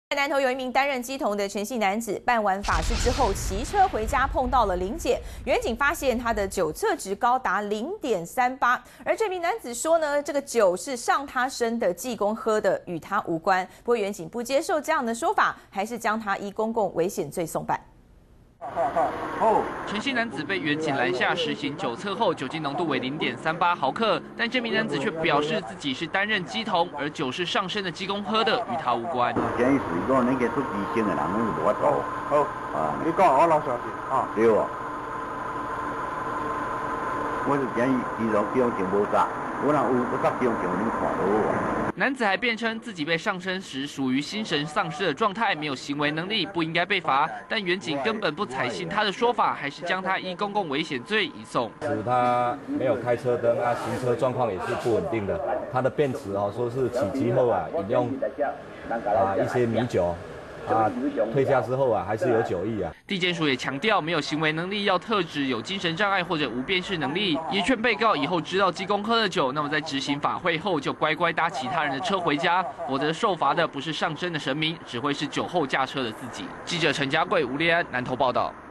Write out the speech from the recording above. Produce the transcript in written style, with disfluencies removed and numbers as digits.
南投有一名担任乩童的陈姓男子，办完法事之后骑车回家，碰到了临检，员警发现他的酒测值高达0.38，而这名男子说呢，这个酒是上他身的济公喝的，与他无关。不过员警不接受这样的说法，还是将他依公共危险罪送办。 陈姓男子被员警拦下，实行酒测后，酒精浓度为0.38毫克，但这名男子却表示自己是担任乩童，而酒是上身的济公喝的，与他无关。 建议是讲，恁个做乩身的人，拢是无法做。好，啊，你讲我老相信啊。对哦。我是建议乩童乩童情无诈，我若有不诈乩童情，恁看到我。 男子还辩称自己被上身时属于心神丧失的状态，没有行为能力，不应该被罚。但员警根本不采信他的说法，还是将他依公共危险罪移送。 是他没有开车灯啊，行车状况也是不稳定的。他的辩词说是起机后饮用一些米酒。 退下之后还是有酒意啊。 地检署也强调，没有行为能力要特指有精神障碍或者无辨识能力，也劝被告以后知道济公喝了酒，那么在执行法会后就乖乖搭其他人的车回家，否则受罚的不是上身的神明，只会是酒后驾车的自己。记者陈家贵、吴立安南投报道。